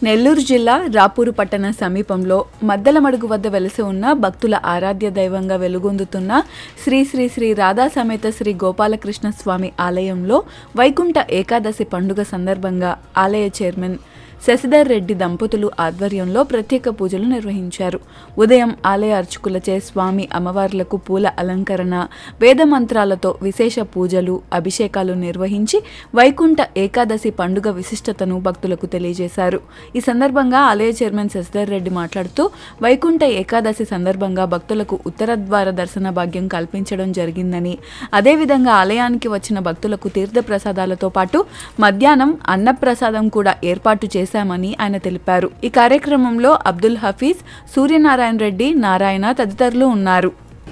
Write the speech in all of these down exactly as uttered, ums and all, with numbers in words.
నెల్లూరు జిల్లా రాపూరు పట్టణ సమీపంలో మద్దలమడుగు వద్ద వెలసి ఉన్న భక్తుల ఆరాధ్య దైవంగా వెలుగొందుతున్న శ్రీ శ్రీ శ్రీ రాధా సమేత శ్రీ గోపాలకృష్ణ స్వామి ఆలయంలో వైకుంఠ ఏకాదశి పండుగ సందర్భంగా ఆలయ చైర్మన్ శశిధర్ రెడ్డి దంపతులు ఆధ్వర్యంలో ప్రత్యేక పూజలు నిర్వహించారు. ఉదయం ఆలయ అర్చకులచే స్వామి అమ్మవార్లకు పూల అలంకరణ, వేద మంత్రాలతో విశేష పూజలు, అభిషేకాలు నిర్వహించి వైకుంఠ ఏకాదశి పండుగ విశిష్టతను భక్తులకు తెలియజేశారు. ఈ సందర్భంగా ఆలయ చైర్మన్ శశిధర్ రెడ్డి మాట్లాడుతూ వైకుంఠ ఏకాదశి సందర్భంగా భక్తులకు ఉత్తర ద్వార దర్శన భాగ్యం కల్పించడం జరిగిందని, అదేవిధంగా ఆలయానికి వచ్చిన భక్తులకు తీర్థ ప్రసాదాలతో పాటు మధ్యాహ్నం అన్నప్రసాదం కూడా ఏర్పాటు చేశారు మని ఆయన తెలిపారు. ఈ కార్యక్రమంలో అబ్దుల్ హఫీజ్, సూర్యనారాయణ రెడ్డి, నారాయణ తదితరులు ఉన్నారు.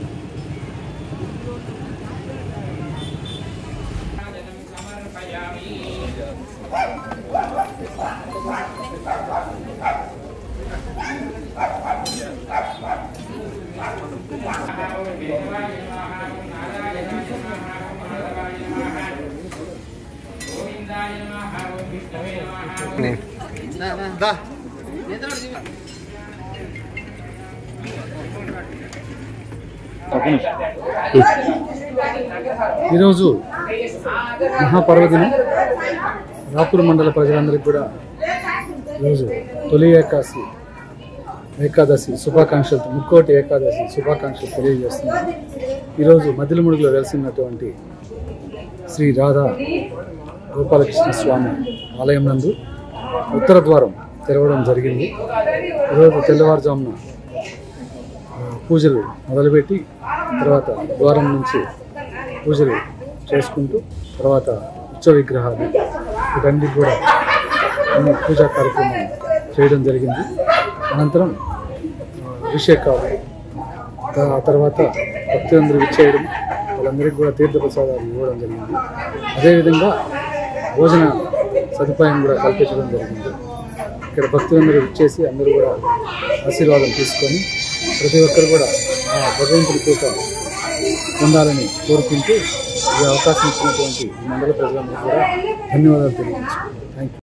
ఈరోజు మహాపర్వదినం రాపూర్ మండల ప్రజలందరికీ కూడా ఈరోజు తొలి ఏకాదశి ఏకాదశి శుభాకాంక్షలు ముక్కోటి ఏకాదశి శుభాకాంక్షలు తెలియజేస్తున్నాను. ఈరోజు మద్దలమడుగులో వెలిసినటువంటి శ్రీ రాధా గోపాలకృష్ణ స్వామి ఆలయం నందు ఉత్తర ద్వారం తెరవడం జరిగింది. ఈరోజు తెల్లవారుజామున పూజలు మొదలుపెట్టి తర్వాత ద్వారం నుంచి పూజలు చేసుకుంటూ తర్వాత ఉత్సవ విగ్రహాలు వీటన్నిటికి కూడా అన్ని పూజా కార్యక్రమం చేయడం జరిగింది. అనంతరం అభిషేకాలు, ఆ తర్వాత భక్తులందరూ విచ్చేయడం, వాళ్ళందరికీ కూడా తీర్థ ప్రసాదాలు ఇవ్వడం జరిగింది. అదేవిధంగా భోజన సదుపాయం కూడా కల్పించడం జరిగింది. ఇక్కడ భక్తులందరూ ఇచ్చేసి అందరూ కూడా ఆశీర్వాదం తీసుకొని ప్రతి ఒక్కరు కూడా ఆ భగవంతుడి కృప పొందాలని కోరుకుంటూ ఈ అవకాశం ఇచ్చినటువంటి మండల ప్రజలందరూ కూడా ధన్యవాదాలు తెలియజేస్తున్నాను. Thank you.